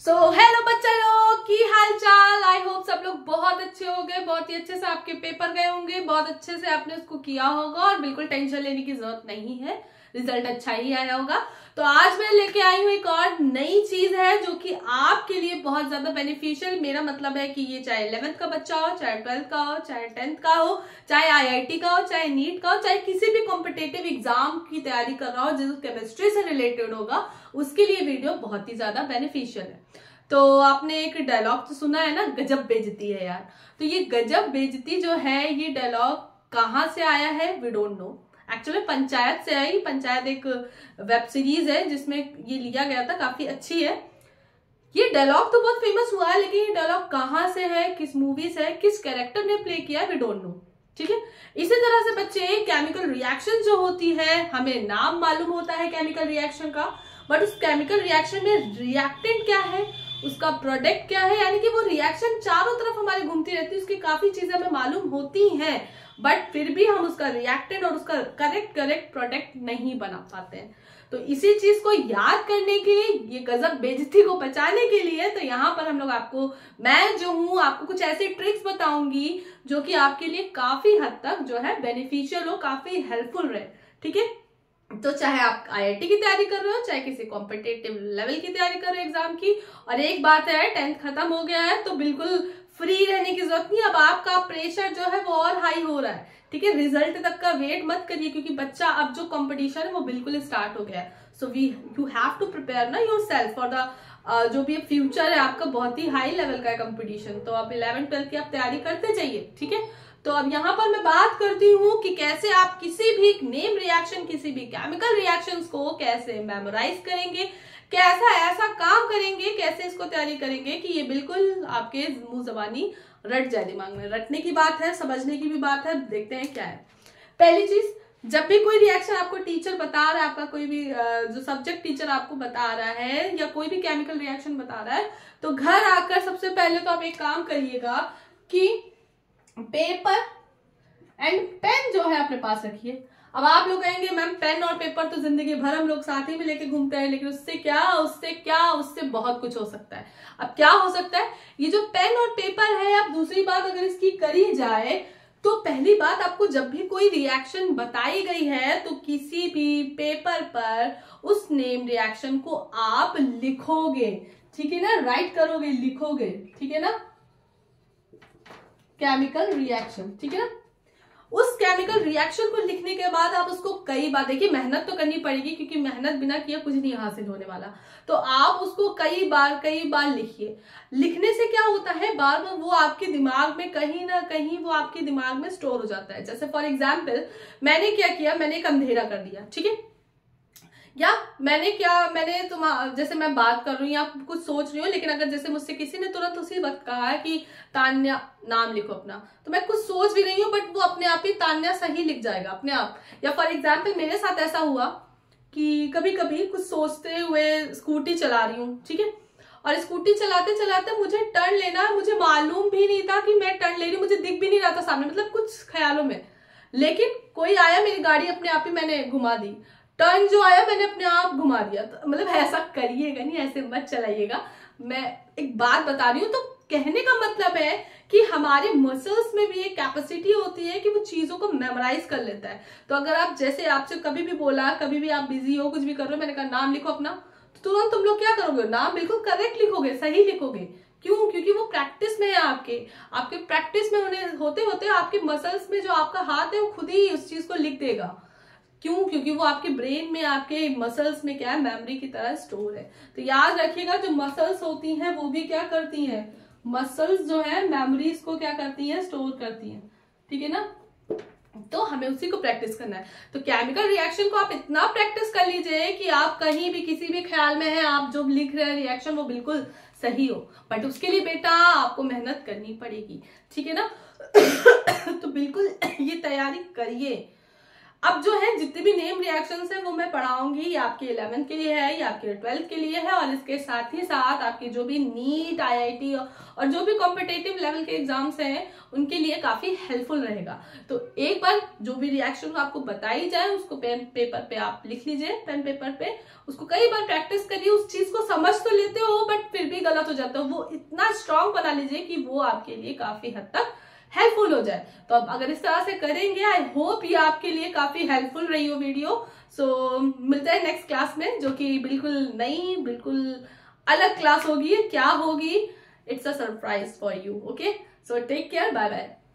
Hello बच्चा लोग की हाल चाल। आई होप सब लोग बहुत अच्छे हो गए, बहुत ही अच्छे से आपके पेपर गए होंगे, बहुत अच्छे से आपने उसको किया होगा और बिल्कुल टेंशन लेने की जरूरत नहीं है, रिजल्ट अच्छा ही आया होगा। तो आज मैं लेके आई हूँ एक और नई चीज है जो कि आपके लिए बहुत ज्यादा बेनिफिशियल, मेरा मतलब है कि ये चाहे 11th का बच्चा हो, चाहे 12th का हो, चाहे 10th का हो, चाहे IIT का हो, चाहे नीट का हो, चाहे किसी भी कॉम्पिटेटिव एग्जाम की तैयारी कर रहा हो जो केमिस्ट्री से रिलेटेड होगा, उसके लिए वीडियो बहुत ही ज्यादा बेनिफिशियल है। तो आपने एक डायलॉग तो सुना है ना, गजब बेइज्जती है यार। तो ये गजब बेइज्जती जो है, ये डायलॉग कहाँ से आया है we don't know. Actually panchayat से आई। पंचायत एक वेब सीरीज है जिसमें ये लिया गया था, काफी अच्छी है। ये डायलॉग तो बहुत फेमस हुआ है, लेकिन ये डायलॉग कहाँ से है, किस मूवी से है, किस कैरेक्टर ने प्ले किया है, वी डोंट नो। ठीक है, इसी तरह से बच्चे केमिकल रिएक्शन जो होती है, हमें नाम मालूम होता है केमिकल रिएक्शन का, बट उस केमिकल रिएक्शन में रिएक्टेंट क्या है, उसका प्रोडक्ट क्या है, यानी कि वो रिएक्शन चारों तरफ हमारी घूमती रहती है, उसकी काफी चीजें हमें मालूम होती हैं, बट फिर भी हम उसका रिएक्टेंट और उसका करेक्ट प्रोडक्ट नहीं बना पाते हैं। तो इसी चीज को याद करने के लिए, ये गजब बेइज्जती को बचाने के लिए, तो यहाँ पर हम लोग मैं जो हूँ आपको कुछ ऐसे ट्रिक्स बताऊंगी जो कि आपके लिए काफी हद तक जो है बेनिफिशियल हो, काफी हेल्पफुल रहे। ठीक है, तो चाहे आप IIT की तैयारी कर रहे हो, चाहे किसी कॉम्पिटेटिव लेवल की तैयारी कर रहे हो एग्जाम की। और एक बात है, 10th खत्म हो गया है तो बिल्कुल फ्री रहने की जरूरत नहीं। अब आपका प्रेशर जो है वो और हाई हो रहा है। ठीक है, रिजल्ट तक का वेट मत करिए, क्योंकि बच्चा अब जो कंपटीशन है वो बिल्कुल स्टार्ट हो गया है। So you have to prepare ना योर सेल्फ फॉर द जो भी फ्यूचर है आपका, बहुत ही हाई लेवल का है कंपटीशन। तो आप 11th 12th की आप तैयारी करते जाइए। ठीक है, तो अब यहाँ पर मैं बात करती हूँ कि कैसे आप किसी भी नेम रिएक्शन, किसी भी केमिकल रिएक्शंस को कैसे मेमोराइज करेंगे, कैसा ऐसा काम करेंगे, कैसे इसको तैयारी करेंगे कि ये बिल्कुल आपके मुंह जबानी रट जाए दिमाग में। रटने की बात है, समझने की भी बात है। देखते हैं क्या है। पहली चीज, जब भी कोई रिएक्शन आपको टीचर बता रहा है, आपका कोई भी जो सब्जेक्ट टीचर आपको बता रहा है या कोई भी केमिकल रिएक्शन बता रहा है, तो घर आकर सबसे पहले तो आप एक काम करिएगा कि पेपर एंड पेन जो है अपने पास रखिए। अब आप लोग कहेंगे मैम पेन और पेपर तो जिंदगी भर हम लोग साथ ही में लेके घूमते हैं, लेकिन उससे बहुत कुछ हो सकता है। अब क्या हो सकता है, ये जो पेन और पेपर है, अब दूसरी बात अगर इसकी करी जाए तो पहली बात, आपको जब भी कोई रिएक्शन बताई गई है तो किसी भी पेपर पर उस नेम रिएक्शन को आप लिखोगे। ठीक है ना, राइट करोगे, लिखोगे। ठीक है ना, केमिकल रिएक्शन। ठीक है ना, उस केमिकल रिएक्शन को लिखने के बाद आप उसको कई बार, देखिए मेहनत तो करनी पड़ेगी, क्योंकि मेहनत बिना किए कुछ नहीं हासिल होने वाला। तो आप उसको कई बार लिखिए। लिखने से क्या होता है, बार बार वो आपके दिमाग में कहीं ना कहीं वो आपके दिमाग में स्टोर हो जाता है। जैसे फॉर एग्जाम्पल मैंने क्या किया, मैंने एक अंधेरा कर दिया। ठीक है, या मैंने जैसे मैं बात कर रही हूँ या कुछ सोच रही हूँ, लेकिन अगर जैसे मुझसे किसी ने तुरंत उसी वक्त कहा है कि तान्या नाम लिखो अपना, तो मैं कुछ सोच भी रही हूँ बट वो अपने आप ही तान्या सही लिख जाएगा अपने आप। या फॉर एग्जाम्पल मेरे साथ ऐसा हुआ कि कभी कभी कुछ सोचते हुए स्कूटी चला रही हूँ, ठीक है, और स्कूटी चलाते चलाते मुझे टर्न लेना, मुझे मालूम भी नहीं था कि मैं टर्न ले रही हूँ, मुझे दिख भी नहीं रहा था सामने, मतलब कुछ ख्यालों में, लेकिन कोई आया, मेरी गाड़ी अपने आप ही मैंने घुमा दी, टर्न जो आया मैंने अपने आप घुमा दिया। तो मतलब ऐसा करिएगा नहीं, ऐसे मत चलाइएगा। मैं एक बात बता रही हूँ, तो कहने का मतलब है कि हमारे मसल्स में भी एक कैपेसिटी होती है कि वो चीजों को मेमोराइज कर लेता है। तो अगर आप, जैसे आपसे कभी भी बोला, कभी भी आप बिजी हो, कुछ भी कर रहे हो, मैंने कहा नाम लिखो अपना, तो तुरंत तुम लोग क्या करोगे, नाम बिल्कुल करेक्ट लिखोगे, सही लिखोगे। क्यों? क्योंकि वो प्रैक्टिस में है, आपके प्रैक्टिस में होते होते आपके मसल्स में जो आपका हाथ है वो खुद ही उस चीज को लिख देगा। क्यों? क्योंकि वो आपके ब्रेन में, आपके मसल्स में क्या है, मेमोरी की तरह स्टोर है। तो याद रखिएगा, जो मसल्स होती हैं वो भी क्या करती हैं, मसल्स जो है मेमोरीज को क्या करती हैं, स्टोर करती हैं। ठीक है ना, तो हमें उसी को प्रैक्टिस करना है। तो केमिकल रिएक्शन को आप इतना प्रैक्टिस कर लीजिए कि आप कहीं भी किसी भी ख्याल में हैं, आप जो लिख रहे हैं रिएक्शन वो बिल्कुल सही हो। बट उसके लिए बेटा आपको मेहनत करनी पड़ेगी। ठीक है ना तो बिल्कुल ये तैयारी करिए। अब जो है जितने भी नेम रिएक्शंस है वो मैं पढ़ाऊंगी, ये आपके 11th के लिए है, ये आपके 12th के लिए है, और इसके साथ ही साथ आपके जो भी नीट, IIT और जो भी कॉम्पिटेटिव लेवल के एग्जाम्स हैं उनके लिए काफी हेल्पफुल रहेगा। तो एक बार जो भी रिएक्शन आपको बताई जाए उसको पेपर पे आप लिख लीजिए, पेन पेपर पे उसको कई बार प्रैक्टिस करिए। उस चीज को समझ तो लेते हो बट फिर भी गलत हो जाता हो, वो इतना स्ट्रांग बना लीजिए कि वो आपके लिए काफी हद तक हेल्पफुल हो जाए। तो अब अगर इस तरह से करेंगे, आई होप ये आपके लिए काफी हेल्पफुल रही हो वीडियो। सो मिलते हैं नेक्स्ट क्लास में, जो कि बिल्कुल नई, बिल्कुल अलग क्लास होगी। क्या होगी, it's a surprise for you. Okay, so take care, bye bye.